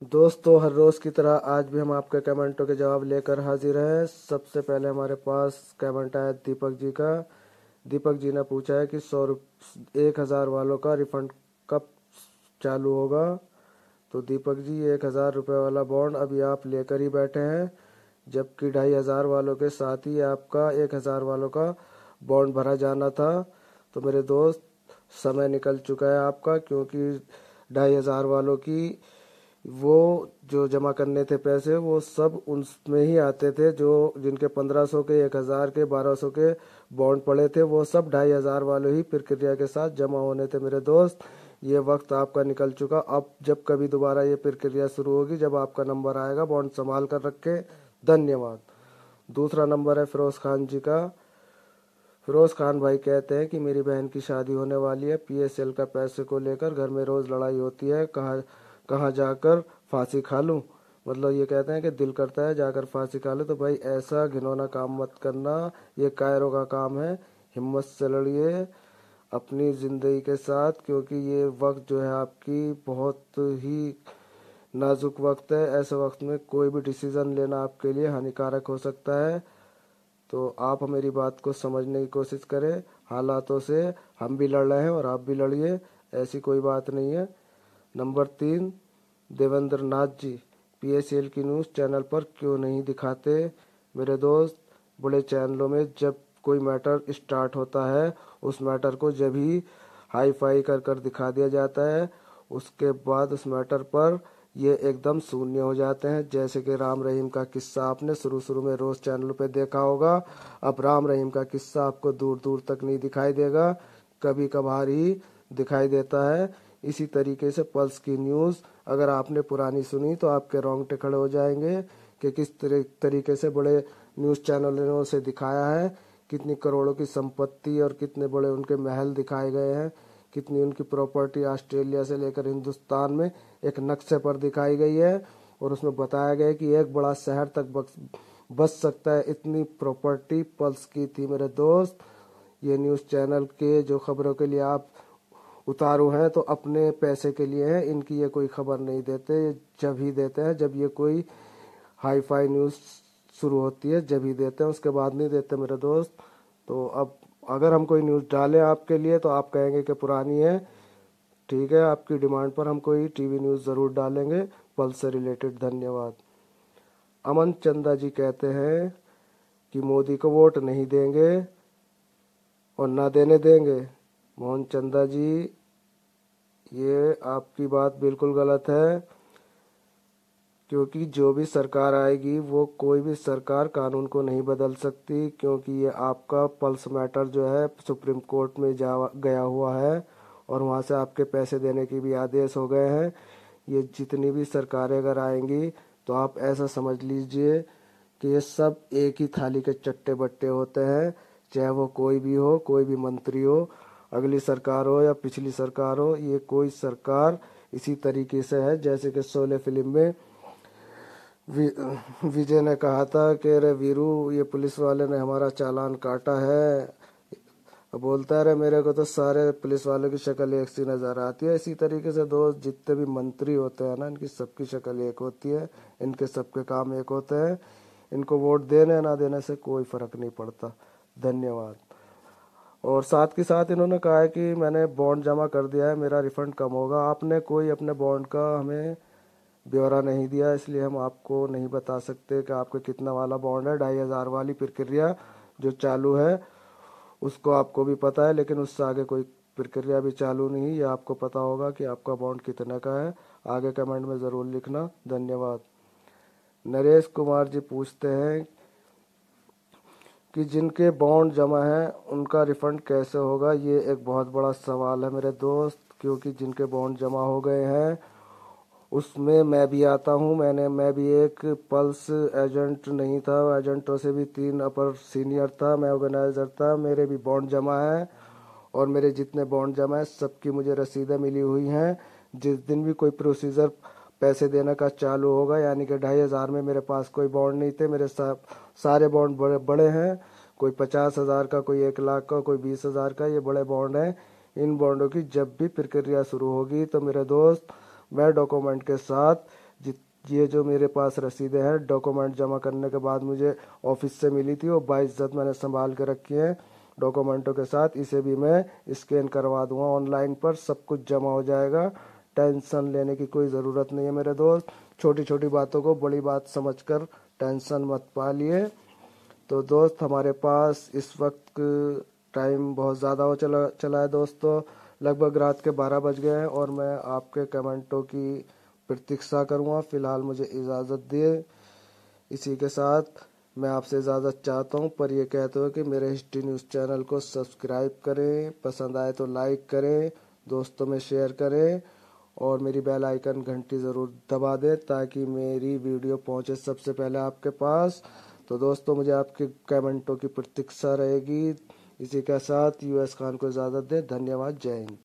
दोस्तों, हर रोज़ की तरह आज भी हम आपके कमेंटों के जवाब लेकर हाजिर हैं। सबसे पहले हमारे पास कमेंट आया दीपक जी का। दीपक जी ने पूछा है कि 1,000 वालों का रिफंड कब चालू होगा। तो दीपक जी, 1,000 रुपये वाला बॉन्ड अभी आप लेकर ही बैठे हैं, जबकि 2,500 वालों के साथ ही आपका 1,000 वालों का बॉन्ड भरा जाना था। तो मेरे दोस्त, समय निकल चुका है आपका, क्योंकि 2,500 वालों की वो जो जमा करने थे पैसे, वो सब उसमें ही आते थे। जो जिनके 1,500 के, 1,000 के, 1,200 के बॉन्ड पड़े थे, वो सब 2,500 वाले ही प्रक्रिया के साथ जमा होने थे। मेरे दोस्त, ये वक्त आपका निकल चुका। अब जब कभी दोबारा ये प्रक्रिया शुरू होगी, जब आपका नंबर आएगा, बॉन्ड संभाल कर रखें। धन्यवाद। दूसरा नंबर है फिरोज खान जी का। फिरोज खान भाई कहते हैं कि मेरी बहन की शादी होने वाली है। पीएसएल का पैसे को लेकर घर में रोज लड़ाई होती है। कहाँ कहाँ जाकर फांसी खा लूं। मतलब ये कहते हैं कि दिल करता है जाकर फांसी खा लूं। तो भाई, ऐसा घिनौना काम मत करना, ये कायरों का काम है। हिम्मत से लड़िए अपनी जिंदगी के साथ, क्योंकि ये वक्त जो है आपकी बहुत ही नाजुक वक्त है। ऐसे वक्त में कोई भी डिसीजन लेना आपके लिए हानिकारक हो सकता है। तो आप मेरी बात को समझने की कोशिश करें। हालातों से हम भी लड़ रहे हैं और आप भी लड़िए, ऐसी कोई बात नहीं है। नंबर 3, देवेंद्र नाथ जी, पीएसएल की न्यूज़ चैनल पर क्यों नहीं दिखाते। मेरे दोस्त, बड़े चैनलों में जब कोई मैटर स्टार्ट होता है, उस मैटर को जब ही हाई फाई कर कर दिखा दिया जाता है, उसके बाद उस मैटर पर ये एकदम शून्य हो जाते हैं। जैसे कि राम रहीम का किस्सा आपने शुरू शुरू में रोज चैनल पे देखा होगा। अब राम रहीम का किस्सा आपको दूर दूर तक नहीं दिखाई देगा, कभी कभार ही दिखाई देता है। इसी तरीके से पल्स की न्यूज़ अगर आपने पुरानी सुनी तो आपके रोंगटे खड़े हो जाएंगे कि किस तरीके से बड़े न्यूज़ चैनलों ने उसे दिखाया है। कितनी करोड़ों की संपत्ति और कितने बड़े उनके महल दिखाए गए हैं। कितनी उनकी प्रॉपर्टी ऑस्ट्रेलिया से लेकर हिंदुस्तान में एक नक्शे पर दिखाई गई है, और उसमें बताया गया है कि एक बड़ा शहर तक बच सकता है, इतनी प्रॉपर्टी पल्स की थी। मेरे दोस्त, ये न्यूज़ चैनल के जो खबरों के लिए आप उतारू हैं, तो अपने पैसे के लिए हैं। इनकी ये कोई खबर नहीं देते। जब ही देते हैं जब ये कोई हाई फाई न्यूज़ शुरू होती है, जब ही देते हैं, उसके बाद नहीं देते मेरे दोस्त। तो अब अगर हम कोई न्यूज़ डालें आपके लिए, तो आप कहेंगे कि पुरानी है। ठीक है, आपकी डिमांड पर हम कोई टीवी न्यूज़ ज़रूर डालेंगे पल्स से रिलेटेड। धन्यवाद। अमन चंदा जी कहते हैं कि मोदी को वोट नहीं देंगे और ना देने देंगे। मोहन चंदा जी, ये आपकी बात बिल्कुल गलत है, क्योंकि जो भी सरकार आएगी, वो कोई भी सरकार कानून को नहीं बदल सकती, क्योंकि ये आपका पल्स मैटर जो है सुप्रीम कोर्ट में जा गया हुआ है, और वहाँ से आपके पैसे देने की भी आदेश हो गए हैं। ये जितनी भी सरकारें अगर आएंगी, तो आप ऐसा समझ लीजिए कि ये सब एक ही थाली के चट्टे बट्टे होते हैं। चाहे वो कोई भी हो, कोई भी मंत्री हो, अगली सरकार हो या पिछली सरकार हो, ये कोई सरकार इसी तरीके से है। जैसे कि शोले फिल्म में विजय ने कहा था कि अरे वीरू, ये पुलिस वाले ने हमारा चालान काटा है। बोलता है, अरे मेरे को तो सारे पुलिस वालों की शक्ल एक सी नजर आती है। इसी तरीके से दोस्त, जितने भी मंत्री होते हैं ना, इनकी सबकी शक्ल एक होती है, इनके सबके काम एक होते हैं। इनको वोट देने ना देने से कोई फर्क नहीं पड़ता। धन्यवाद। और साथ के साथ इन्होंने कहा है कि मैंने बॉन्ड जमा कर दिया है, मेरा रिफंड कम होगा। आपने कोई अपने बॉन्ड का हमें ब्यौरा नहीं दिया, इसलिए हम आपको नहीं बता सकते कि आपका कितना वाला बॉन्ड है। 2,500 वाली प्रक्रिया जो चालू है, उसको आपको भी पता है, लेकिन उससे आगे कोई प्रक्रिया भी चालू नहीं। ये आपको पता होगा कि आपका बॉन्ड कितने का है। आगे कमेंट में ज़रूर लिखना। धन्यवाद। नरेश कुमार जी पूछते हैं कि जिनके बॉन्ड जमा हैं, उनका रिफंड कैसे होगा। ये एक बहुत बड़ा सवाल है मेरे दोस्त, क्योंकि जिनके बॉन्ड जमा हो गए हैं, उसमें मैं भी आता हूँ। मैं भी एक पल्स एजेंट नहीं था, एजेंटों से भी 3 अपर सीनियर था, मैं ऑर्गेनाइजर था। मेरे भी बॉन्ड जमा है, और मेरे जितने बॉन्ड जमा है, सबकी मुझे रसीदें मिली हुई हैं। जिस दिन भी कोई प्रोसीजर पैसे देने का चालू होगा, यानी कि 2,500 में मेरे पास कोई बॉन्ड नहीं थे। मेरे सारे बॉन्ड बड़े बड़े हैं। कोई 50,000 का, कोई 1,00,000 का, कोई 20,000 का, ये बड़े बॉन्ड हैं। इन बॉन्डों की जब भी प्रक्रिया शुरू होगी, तो मेरे दोस्त, मैं डॉक्यूमेंट के साथ ये जो मेरे पास रसीदें हैं डॉक्यूमेंट जमा करने के बाद मुझे ऑफिस से मिली थी, वो बाइज्जत मैंने संभाल के रखी है डॉक्यूमेंटों के साथ। इसे भी मैं स्कैन करवा दूंगा, ऑनलाइन पर सब कुछ जमा हो जाएगा। टेंशन लेने की कोई ज़रूरत नहीं है मेरे दोस्त। छोटी छोटी बातों को बड़ी बात समझकर टेंशन मत पालिए। तो दोस्त हमारे पास इस वक्त टाइम बहुत ज़्यादा हो चला चला है दोस्तों, लगभग रात के 12 बज गए हैं और मैं आपके कमेंटों की प्रतीक्षा करूँगा। फ़िलहाल मुझे इजाज़त दिए। इसी के साथ मैं आपसे इजाज़त चाहता हूँ, पर ये कहते हुए कि मेरे हिस्ट्री न्यूज़ चैनल को सब्सक्राइब करें, पसंद आए तो लाइक करें, दोस्तों में शेयर करें और मेरी बेल आइकन घंटी ज़रूर दबा दें ताकि मेरी वीडियो पहुँचे सबसे पहले आपके पास। तो दोस्तों मुझे आपके कमेंटों की प्रतीक्षा रहेगी। इसी के साथ यूएस खान को इजाज़त दें। धन्यवाद। जय हिंद।